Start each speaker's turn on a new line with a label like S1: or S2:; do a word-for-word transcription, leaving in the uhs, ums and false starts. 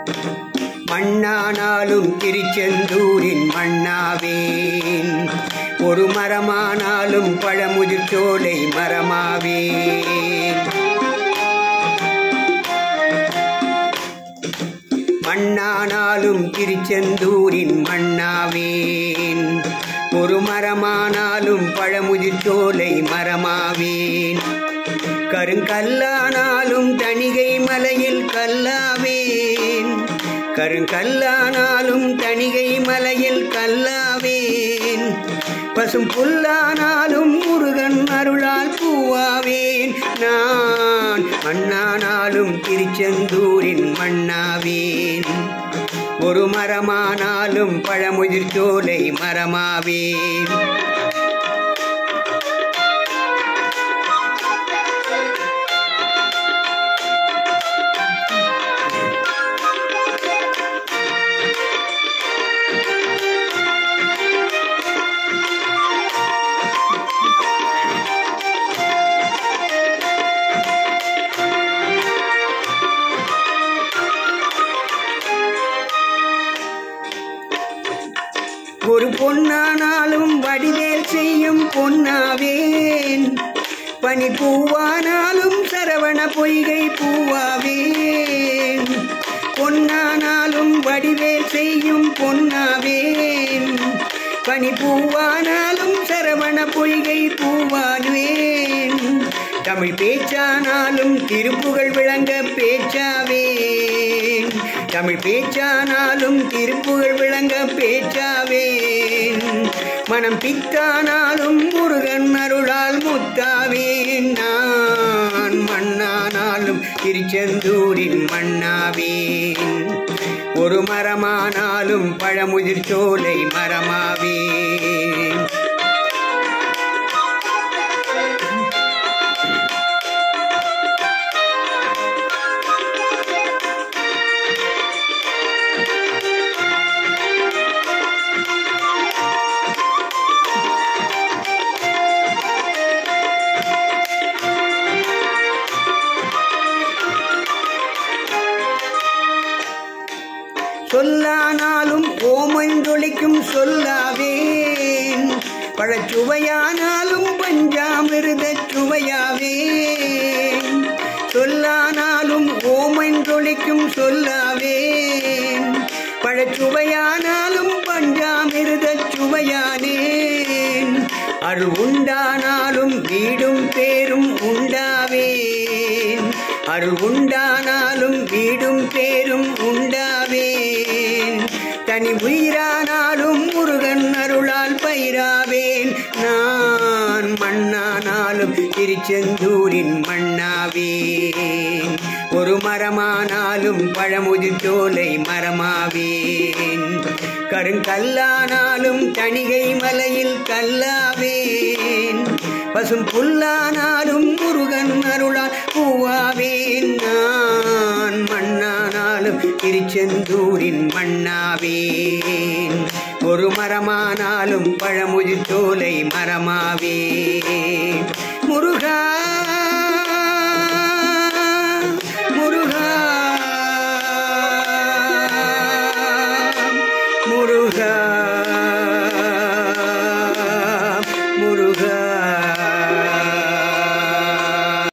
S1: மண்ணானாலும் திருச்செந்தூரின் மண்ணாவேன், ஒரு மரமானாலும் பழமுதிர் சோலை மரமாவேன். மண்ணானாலும் திருச்செந்தூரின் மண்ணாவேன், ஒரு மரமானாலும் பழமுதிர் சோலை மரமாவேன். கருங்கல்லானாலும் தணிகை மலையில் கல்லாவேன், கருங்கல்லானாலும் தணிகை மலையில் கல்லாவேன். பசும் புல்லானாலும் முருகன் அருளால் பூவாவேன். நான் மண்ணானாலும் திருச்செந்தூரின் மண்ணாவேன், ஒரு மரமானாலும் பழமுதிர் சோலை மரமாவேன். ஒரு பொன்னானாலும் வடிவேல் செய்யும் பொன்னாவேன், பனி பூவானாலும் சரவண பொய்கை பூவாவேன். பொன்னானாலும் வடிவேல் செய்யும் பொன்னாவேன், பனி பூவானாலும் சரவண பொய்கை பூவாவேன். தமிழ் பேச்சானாலும் திருப்புகழ் விளங்க பேச்சாவேன், தமிழ் பேச்சானாலும் திருப்புகழ் விளங்க பேச்சாவேன். மனம் பித்தானாலும் முருகன் அருளால் முத்தாவேன். நான் மண்ணானாலும் திருச்செந்தூரின் மண்ணாவேன், ஒரு மரமானாலும் பழமுதிர் சோலை மரமாவேன். சொல்லானாலும் ஓமஞ்சொலிக்கும் சொல்லாவேன், பழச்சுவையானாலும் பஞ்சாமிருத சுவையாவேன். சொல்லானாலும் ஓமஞ்சொலிக்கும் சொல்லாவேன், பழச்சுவையானாலும் பஞ்சாமிருத சுவையானேன். அருள் உண்டானாலும் வீடும் பேரும் உண்டாவேன், அருள் உண்டானாலும் வீடும் பேரும் உண்டாவேன். தனி உயிரானாலும் முருகன் அருளால் பயிராவேன். நான் மண்ணானாலும் திருச்செந்தூரின் மண்ணாவேன், ஒரு மரமானாலும் பழமுதிர் சோலை மரமாவேன். கருங்கல்லானாலும் தணிகை மலையில் கல்லாவேன், பசும் புல்லானாலும் முருகன் அருளால் பூவாவேன். நான் மண்ணானாலும் திருச்செந்தூரின் மண்ணாவேன், ஒரு மரமானாலும் பழமுதிர் சோலை மரமாவேன். முருகா